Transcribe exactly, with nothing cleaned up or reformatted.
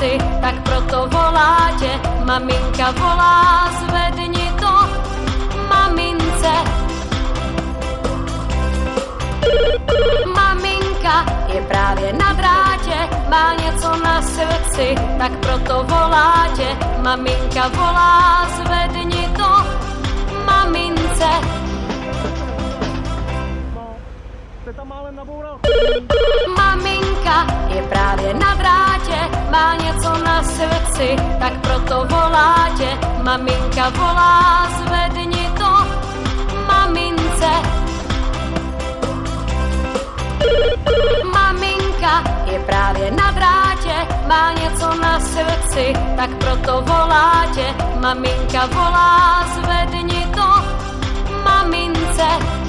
srdci, tak proto volá tě. Maminka volá, zvedni to mamince. Maminka je právě na drátě, má něco na srdci, tak proto volá tě. Maminka volá, zvedni to mamince. Maminka je právě na drátě, má něco na srdci, tak proto volá tě. Maminka volá, zvedni to mamince. Maminka je právě na drátě, má něco na srdci, tak proto volá tě. Maminka volá, zvedni to mamince.